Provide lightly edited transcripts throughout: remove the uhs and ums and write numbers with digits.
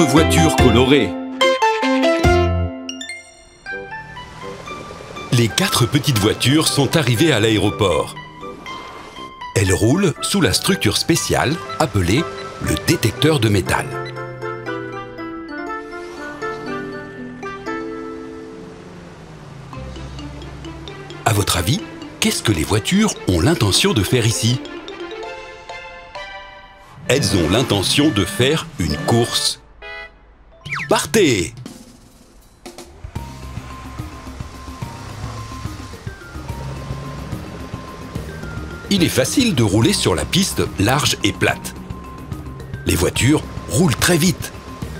voitures colorées. Les 4 petites voitures sont arrivées à l'aéroport. Elles roulent sous la structure spéciale appelée le détecteur de métal. À votre avis, qu'est-ce que les voitures ont l'intention de faire ici? Elles ont l'intention de faire une course. Partez! Il est facile de rouler sur la piste large et plate. Les voitures roulent très vite.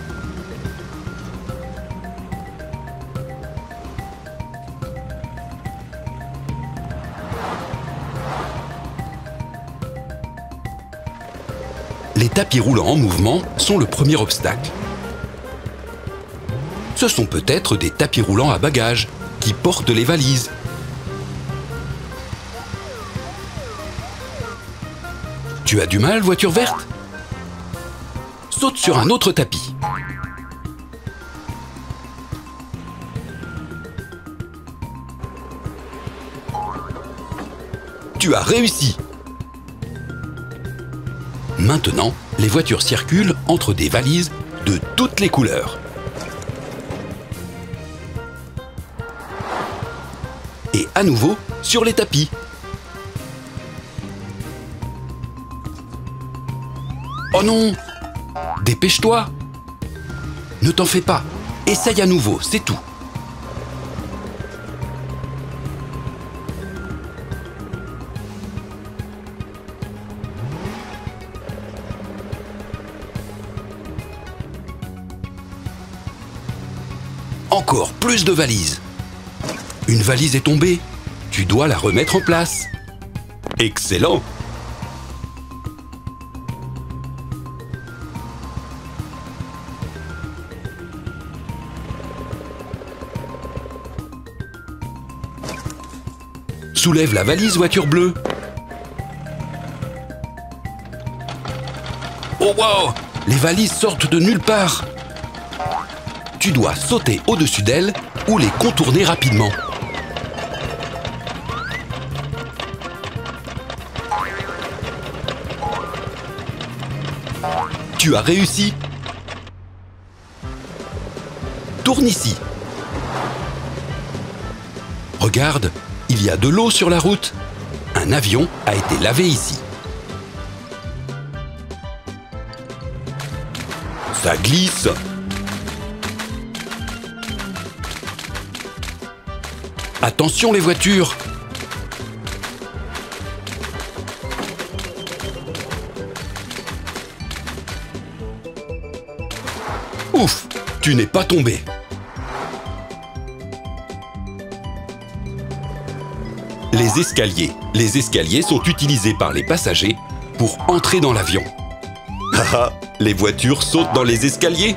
Les tapis roulants en mouvement sont le premier obstacle. Ce sont peut-être des tapis roulants à bagages qui portent les valises. Tu as du mal, voiture verte? Saute sur un autre tapis. Tu as réussi! Maintenant, les voitures circulent entre des valises de toutes les couleurs. Et à nouveau, sur les tapis. Oh non! Dépêche-toi! Ne t'en fais pas, essaye à nouveau, c'est tout. Encore plus de valises. Une valise est tombée. Tu dois la remettre en place. Excellent! Soulève la valise voiture bleue. Oh wow! Les valises sortent de nulle part. Tu dois sauter au-dessus d'elles ou les contourner rapidement. Tu as réussi. Tourne ici. Regarde, il y a de l'eau sur la route. Un avion a été lavé ici. Ça glisse. Attention les voitures! Ouf! Tu n'es pas tombé! Les escaliers. Les escaliers sont utilisés par les passagers pour entrer dans l'avion. Haha! Les voitures sautent dans les escaliers!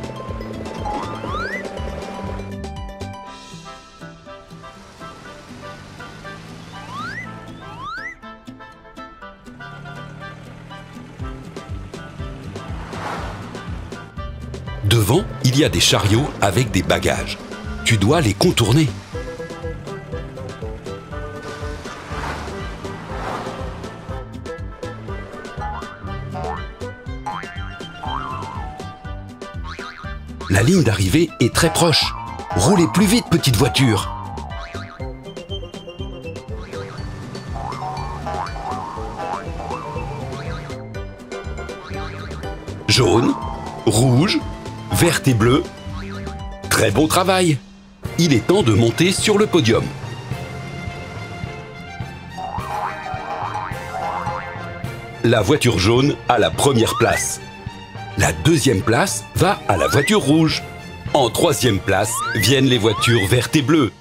Devant, il y a des chariots avec des bagages. Tu dois les contourner. La ligne d'arrivée est très proche. Roulez plus vite, petite voiture. Jaune, rouge, verte et bleue. Très bon travail. Il est temps de monter sur le podium. La voiture jaune a la première place. La deuxième place va à la voiture rouge. En troisième place viennent les voitures vertes et bleues.